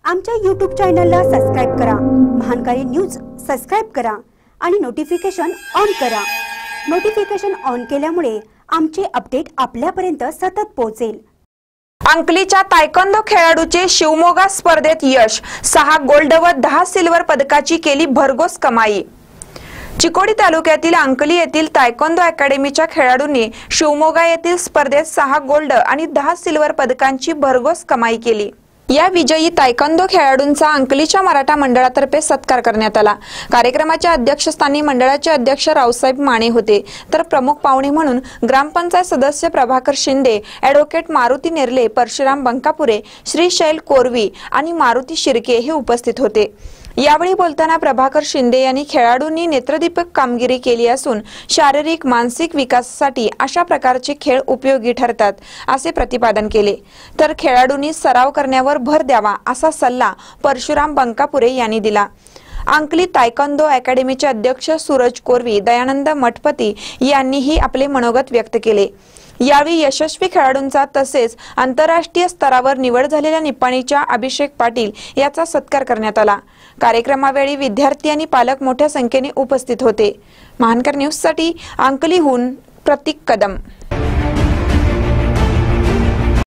आमच्या YouTube चॅनलला subscribe करा, महानकारी न्यूज सबस्क्राइब करा आणि नोटिफिकेशन ऑन करा। नोटिफिकेशन ऑन केल्यामुळे आमचे अपडेट आपल्यापर्यंत सतत पोहोचेल। अंकलीच्या तायकोंदो खेळाडूचे शिवमोगा स्पर्धेत यश, 6 गोल्ड व 10 सिल्वर पदकाची केली भरघोस कमाई। चिकोडी तालुक्यातील अंकली येथील तायकोंदो अकॅडमीच्या खेळाडूंनी शिवमोगा येथील स्पर्धेत 6 गोल्ड आणि 10 सिल्वर पदकांची भरघोस कमाई केली। या विजयी तायकोंदो खेळाडूंचा अंकलीच्या मराठा मंडळातर्फे सत्कार करण्यात आला। कार्यक्रमाच्या अध्यक्षस्थानी मंडळाचे अध्यक्ष रावसाहेब माने होते, तर प्रमुख पाहुणे म्हणून ग्रामपंचायत सदस्य प्रभाकर शिंदे, ॲडव्होकेट मारुती नेर्ले, परशुराम बंकापुरे, श्री शैल कोरवी आणि मारुती शिर्के हे उपस्थित होते। यावेळी बोलताना प्रभाकर शिंदे यांनी खेळाडूंनी नेत्रदीपक कामगिरी केली असून शारीरिक मानसिक विकासासाठी अशा प्रकारचे खेळ उपयोगी ठरतात असे प्रतिपादन केले। तर खेळाडूंनी सराव करण्यावर भर द्यावा असा सल्ला परशुराम बंकापुरे यांनी दिला। अंकली तायकोंदो अकॅडमीचे अध्यक्ष सूरज कोरवी, दयानंद मठपती यांनीही आपले मनोगत व्यक्त केले। यावेळी यशस्वी खेळाडूंचा तसेच आंतरराष्ट्रीय स्तरावर निवड झालेल्या निपाणीच्या अभिषेक पाटील याचा सत्कार करण्यात आला। कार्यक्रमावेळी विद्यार्थी आणि पालक मोठ्या संख्येने उपस्थित होते। महानकर न्यूज साठी अंकलीहून प्रतीक कदम।